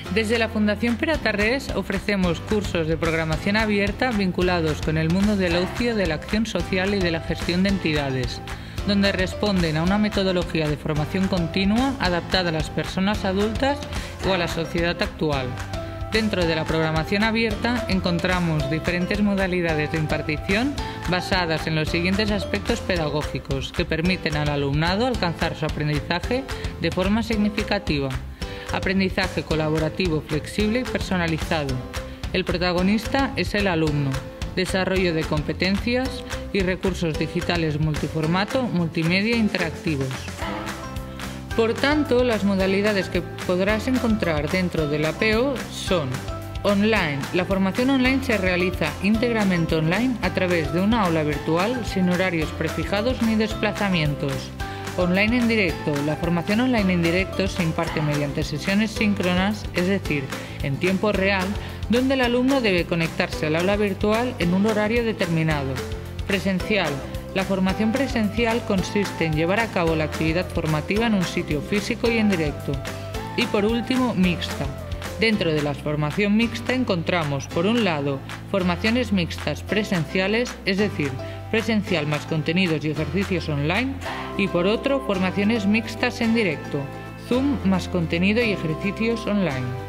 Desde la Fundación Peratarrés ofrecemos cursos de programación abierta vinculados con el mundo del ocio, de la acción social y de la gestión de entidades, donde responden a una metodología de formación continua adaptada a las personas adultas o a la sociedad actual. Dentro de la programación abierta encontramos diferentes modalidades de impartición basadas en los siguientes aspectos pedagógicos que permiten al alumnado alcanzar su aprendizaje de forma significativa. Aprendizaje colaborativo, flexible y personalizado. El protagonista es el alumno. Desarrollo de competencias y recursos digitales multiformato, multimedia e interactivos. Por tanto, las modalidades que podrás encontrar dentro de la PO son online. La formación online se realiza íntegramente online a través de una aula virtual sin horarios prefijados ni desplazamientos. Online en directo. La formación online en directo se imparte mediante sesiones síncronas, es decir, en tiempo real, donde el alumno debe conectarse al aula virtual en un horario determinado. Presencial. La formación presencial consiste en llevar a cabo la actividad formativa en un sitio físico y en directo. Y por último, mixta. Dentro de la formación mixta encontramos, por un lado, formaciones mixtas presenciales, es decir, presencial más contenidos y ejercicios online, y por otro, formaciones mixtas en directo, Zoom más contenido y ejercicios online.